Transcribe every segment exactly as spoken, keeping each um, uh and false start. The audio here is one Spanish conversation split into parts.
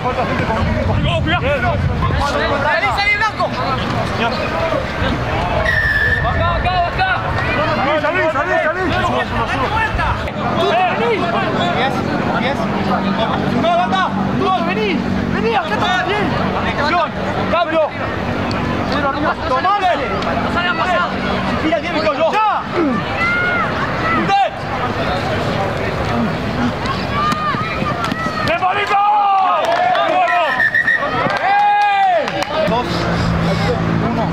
falta gente con un cuidado. Salí, salí, Blanco. Acá, acá, acá. Salí, salí, salí, salí. Suba, suba, suba. Vení. diez, diez. No, banda. Dos, vení. Vení, acá está bien. Acción, cambio. Cero arriba. Tomale. No salgan pasar. Mira, tiene que yo. ¡Ya! ¡Usted! ¡De bonito! ¡Bueno! ¡Eh! Dos. Uno.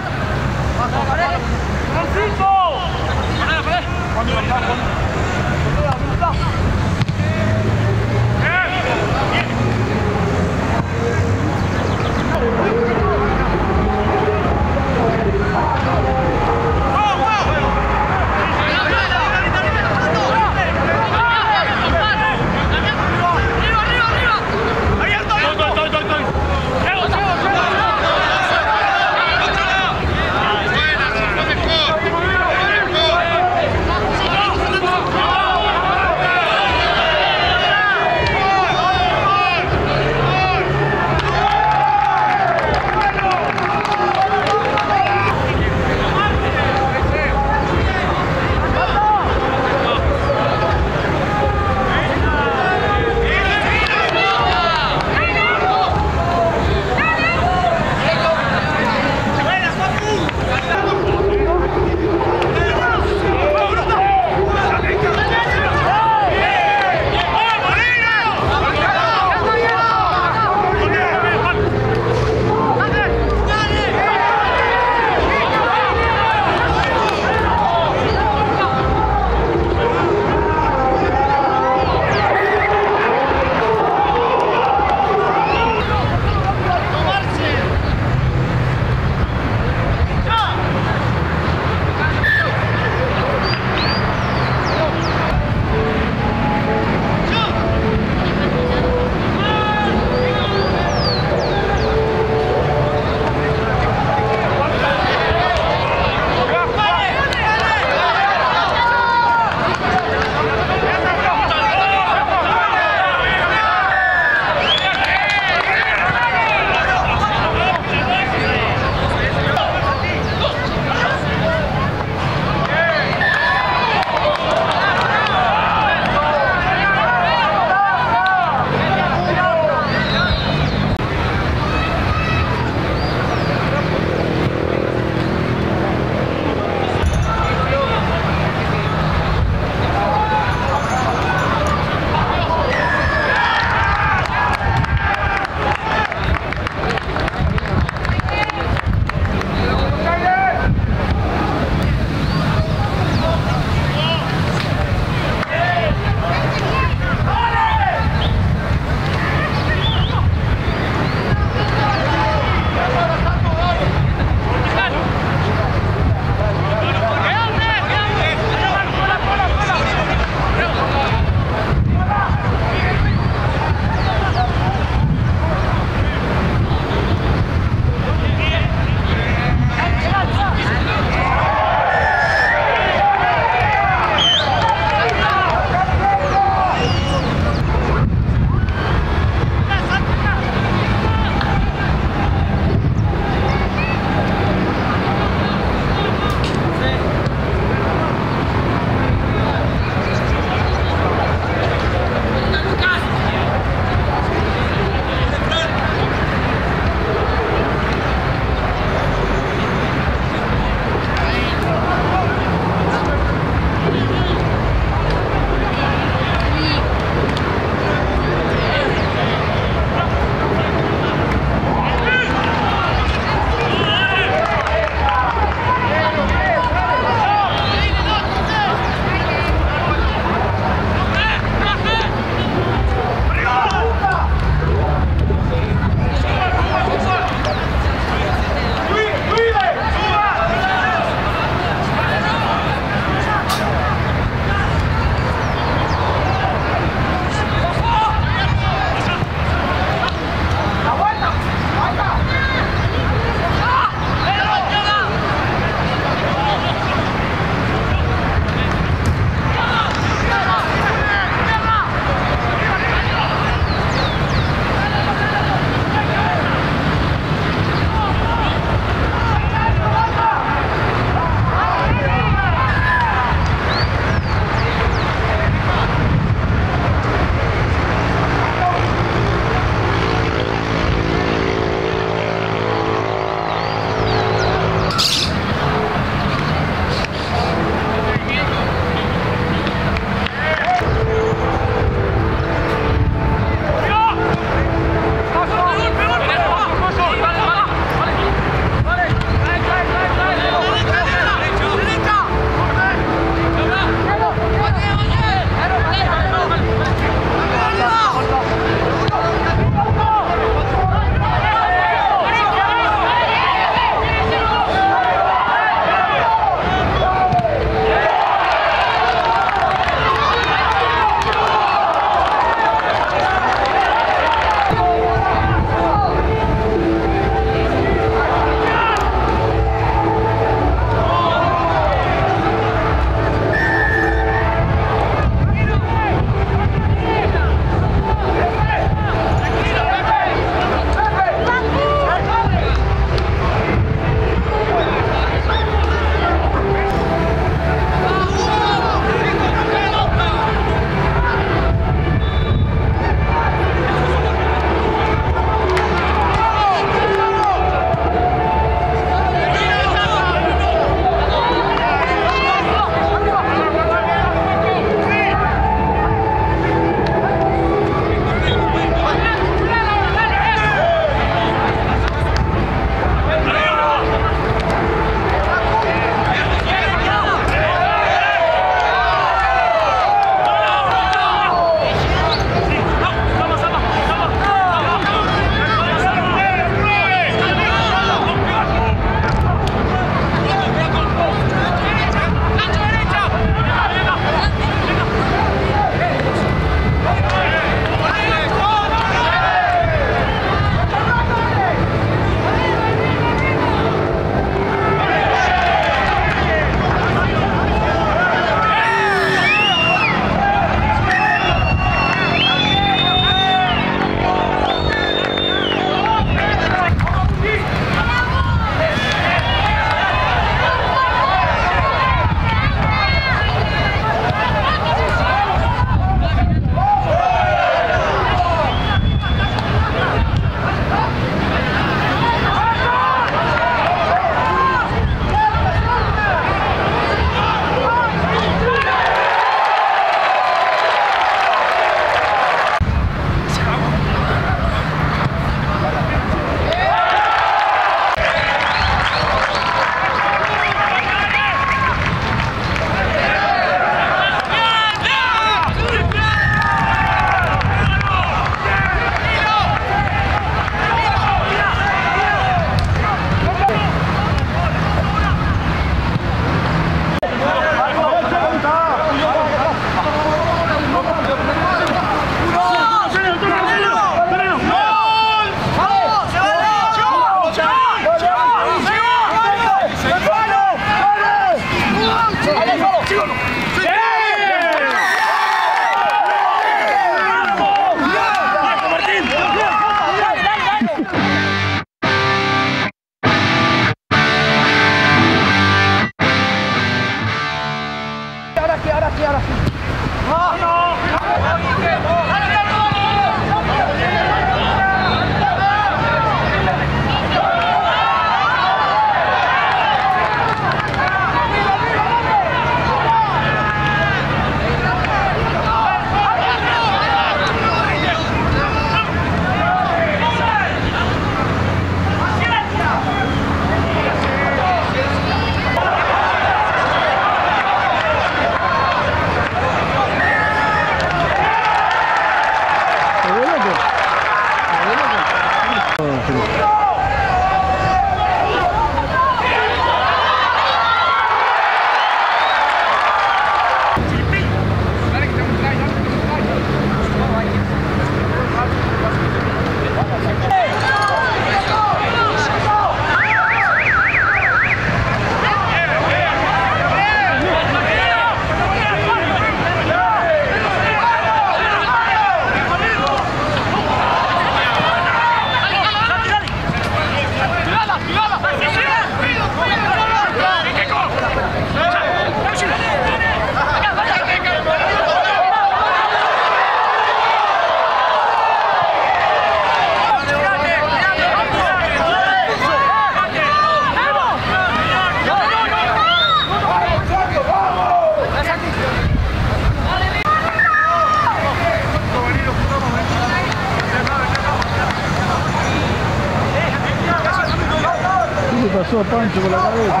¿Qué pasó, Pancho, con la cabeza?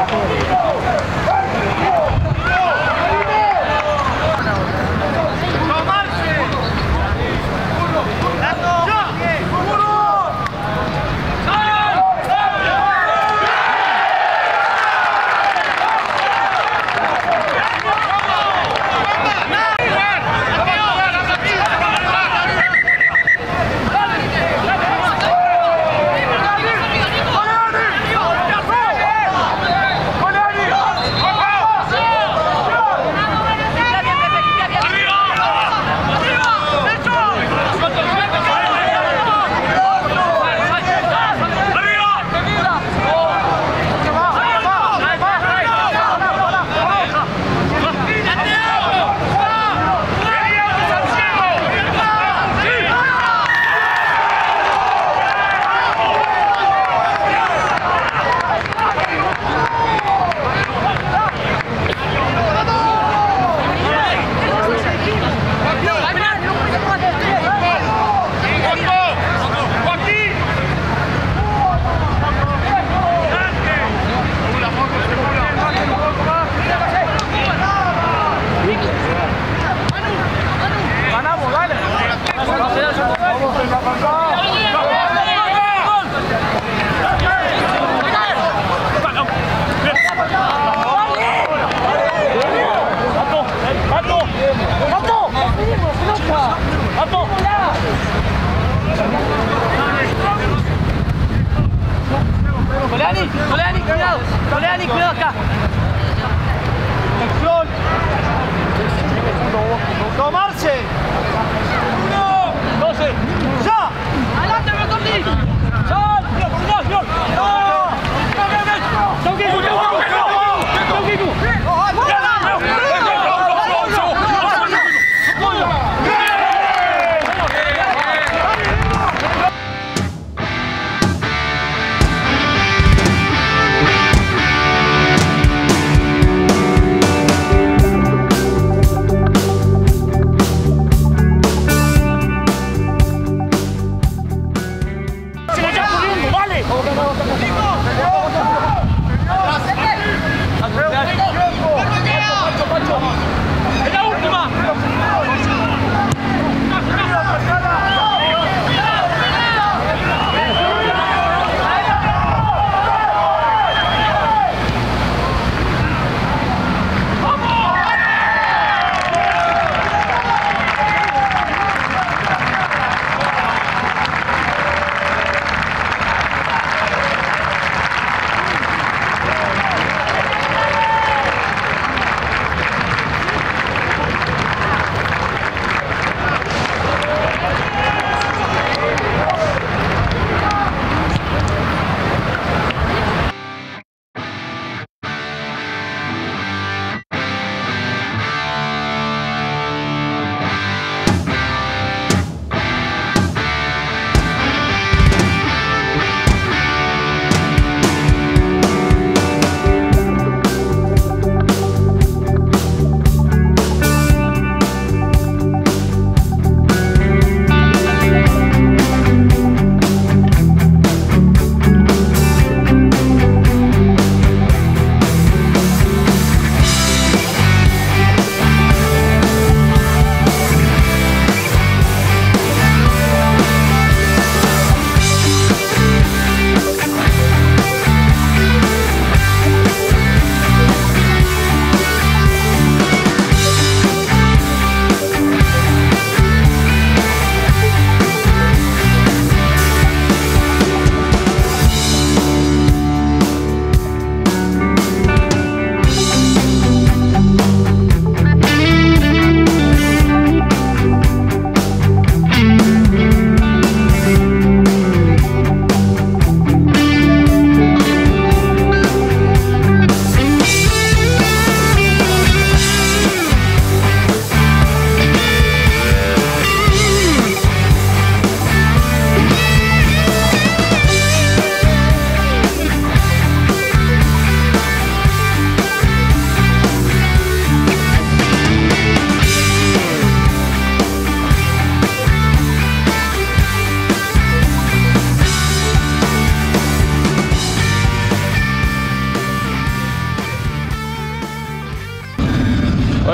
¡Gol!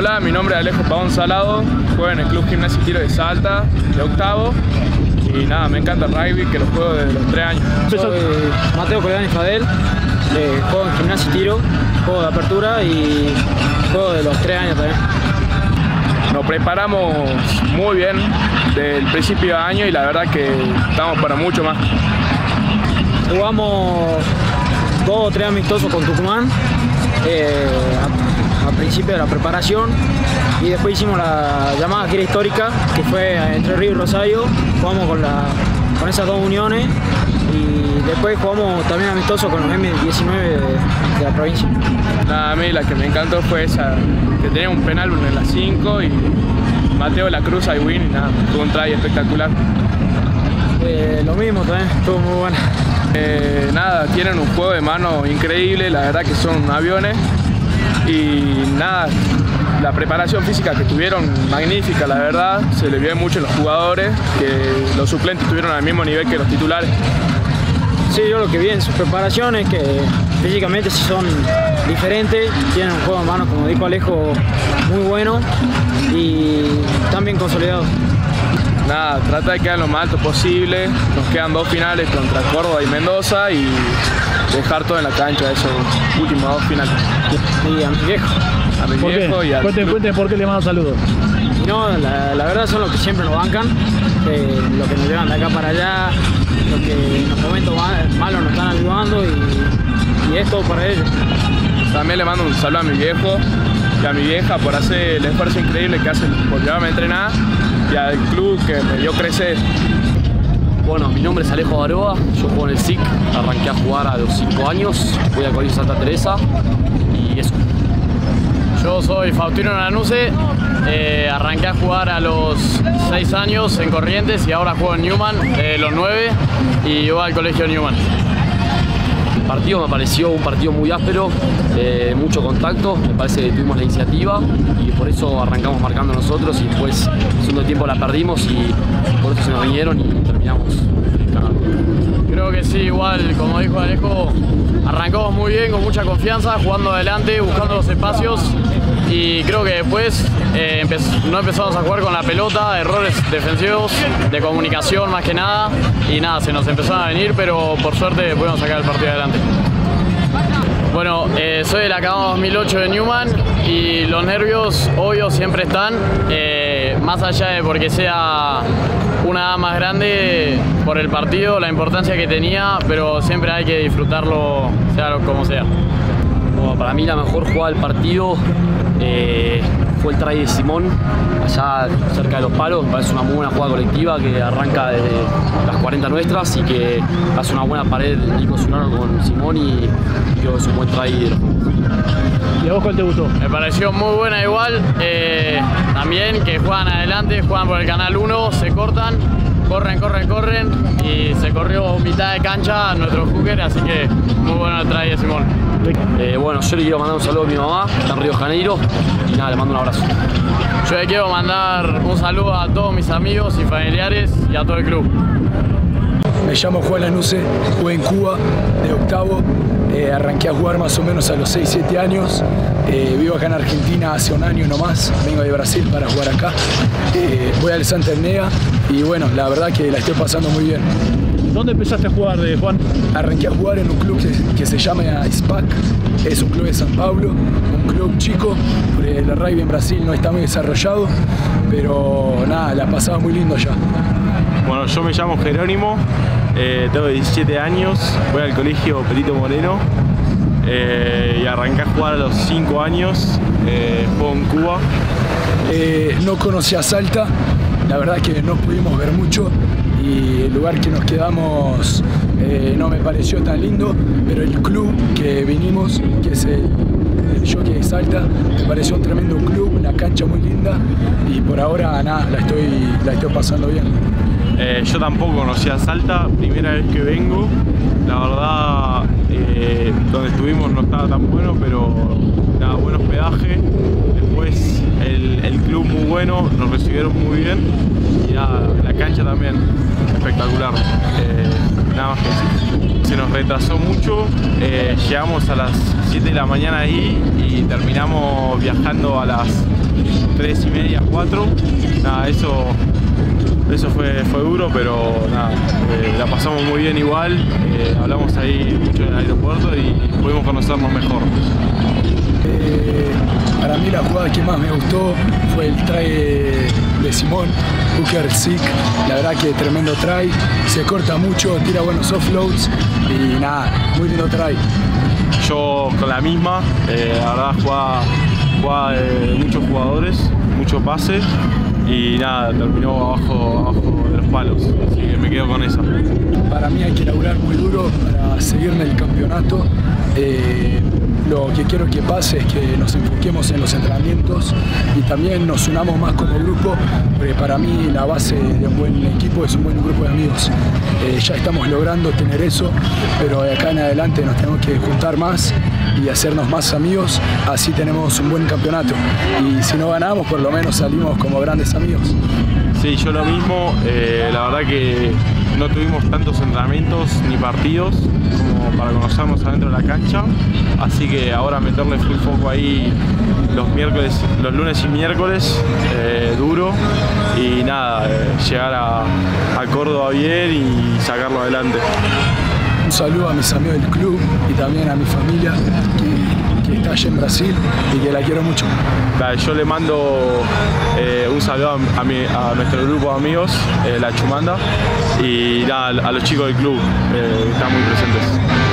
Hola, mi nombre es Alejo Pavón Salado, juego en el Club Gimnasia y Tiro de Salta, de octavo. Y nada, me encanta el rugby, que lo juego desde los tres años. Soy Mateo Colgani Fadel, eh, juego en Gimnasia y Tiro, juego de apertura y juego de los tres años también. Nos preparamos muy bien desde el principio de año y la verdad que estamos para mucho más. Jugamos dos o tres amistosos con Tucumán eh, a, a principio de la preparación y después hicimos la llamada gira histórica que fue entre Río y Rosario. Jugamos con, la, con esas dos uniones y después jugamos también amistosos con los eme diecinueve de, de la provincia. Nada, a mí la que me encantó fue esa que tenía un penal en las cinco y Mateo la cruza y win y nada, tuvo un try espectacular. Eh, lo mismo también, estuvo muy bueno. Eh, nada, tienen un juego de mano increíble, la verdad que son aviones y nada, la preparación física que tuvieron magnífica, la verdad, se le vio mucho en los jugadores, que los suplentes tuvieron al mismo nivel que los titulares. Sí, yo lo que vi en sus preparaciones que físicamente sí son diferentes, tienen un juego de mano, como dijo Alejo, muy bueno y están bien consolidados. Nada, trata de quedar lo más alto posible, nos quedan dos finales contra Córdoba y Mendoza y dejar todo en la cancha, esos últimos dos finales. Y a mi viejo. A mi ¿Por viejo qué? y al Cuenten, club. cuenten por qué le mando saludos. Y no, la, la verdad son los que siempre nos bancan, que lo que nos llevan de acá para allá, lo que en los momentos malos nos están ayudando y, y es todo para ellos. También le mando un saludo a mi viejo y a mi vieja por hacer el esfuerzo increíble que hacen por llevarme a entrenar y al club que me dio crecer. Bueno, mi nombre es Alejo Baroa, yo juego en el S I C, arranqué a jugar a los cinco años, voy al Colegio Santa Teresa y eso. Yo soy Faustino Nanuse, eh, arranqué a jugar a los seis años en Corrientes y ahora juego en Newman, eh, los nueve, y voy al Colegio Newman. El partido me pareció un partido muy áspero, eh, mucho contacto, me parece que tuvimos la iniciativa y por eso arrancamos marcando nosotros y después el segundo tiempo la perdimos y por eso se nos vinieron y terminamos ganando. Creo que sí, igual, como dijo Alejo, arrancamos muy bien, con mucha confianza, jugando adelante, buscando los espacios y creo que después eh, empe no empezamos a jugar con la pelota, errores defensivos, de comunicación más que nada y nada, se nos empezaron a venir, pero por suerte pudimos sacar el partido adelante. Bueno, eh, soy del acabado dos mil ocho de Newman y los nervios, obvio, siempre están, eh, más allá de porque sea una edad más grande por el partido, la importancia que tenía, pero siempre hay que disfrutarlo, sea como sea. Bueno, para mí la mejor jugada del partido eh, fue el try de Simón, allá cerca de los palos. Me parece una muy buena jugada colectiva que arranca desde las cuarenta nuestras y que hace una buena pared Nico Zunaro con Simón y creo que es un buen try de los ¿Y a vos cuál te gustó? Me pareció muy buena igual, eh, también que juegan adelante, juegan por el canal uno, se cortan, corren, corren, corren y se corrió mitad de cancha nuestro hooker, así que muy bueno el try de Simón. Eh, bueno, yo le quiero mandar un saludo a mi mamá, que está en Río de Janeiro, y nada, le mando un abrazo. Yo le quiero mandar un saludo a todos mis amigos y familiares y a todo el club. Me llamo Juan Lanuse, jugué en Cuba de octavo, eh, arranqué a jugar más o menos a los seis siete años, eh, vivo acá en Argentina hace un año nomás, vengo de Brasil para jugar acá, eh, voy al Santa Ernea y bueno, la verdad que la estoy pasando muy bien. ¿Dónde empezaste a jugar, de Juan? Arranqué a jugar en un club que, que se llama SPAC, es un club de San Pablo, un club chico, porque el rugby en Brasil no está muy desarrollado, pero nada, la pasaba muy lindo ya. Bueno, yo me llamo Jerónimo, eh, tengo diecisiete años, voy al colegio Perito Moreno eh, y arranqué a jugar a los cinco años, eh, juego en Cuba. Eh, no conocía Salta, la verdad que no pudimos ver mucho y el lugar que nos quedamos eh, no me pareció tan lindo, pero el club que vinimos, que es el, el Jockey de Salta, me pareció un tremendo club, una cancha muy linda y por ahora nada, la estoy, la estoy pasando bien. Eh, yo tampoco conocía Salta, primera vez que vengo, la verdad eh, donde estuvimos no estaba tan bueno, pero nada, buen hospedaje, después el, el club muy bueno, nos recibieron muy bien y nada, la cancha también espectacular, eh, nada más que decir. Se nos retrasó mucho, eh, llegamos a las siete de la mañana ahí y terminamos viajando a las tres y media, cuatro. Nada, eso, eso fue, fue duro, pero nada, eh, la pasamos muy bien igual. Eh, hablamos ahí mucho en el aeropuerto y pudimos conocernos mejor. Eh, para mí la jugada que más me gustó fue el try de Simón, Hooker Sick. La verdad que tremendo try, se corta mucho, tira buenos offloads y nada, muy lindo try. Yo con la misma, eh, la verdad jugaba, jugaba de muchos jugadores, mucho pase y nada, terminó abajo, abajo de los palos, así que me quedo con esa. Para mí hay que laburar muy duro para seguir en el campeonato. Eh, Lo que quiero que pase es que nos enfoquemos en los entrenamientos y también nos unamos más como grupo, porque para mí la base de un buen equipo es un buen grupo de amigos. Eh, ya estamos logrando tener eso, pero de acá en adelante nos tenemos que juntar más y hacernos más amigos, así tenemos un buen campeonato. Y si no ganamos, por lo menos salimos como grandes amigos. Sí, yo lo mismo, eh, la verdad que no tuvimos tantos entrenamientos ni partidos como para conocernos adentro de la cancha, así que ahora meterle full foco ahí los miércoles, los lunes y miércoles, eh, duro, y nada, eh, llegar a, a Córdoba bien y sacarlo adelante. Un saludo a mis amigos del club y también a mi familia que, que está allá en Brasil y que la quiero mucho. Yo le mando eh, un saludo a, a, mi, a nuestro grupo de amigos, eh, La Chumanda, y nada, a los chicos del club, eh, que están muy presentes.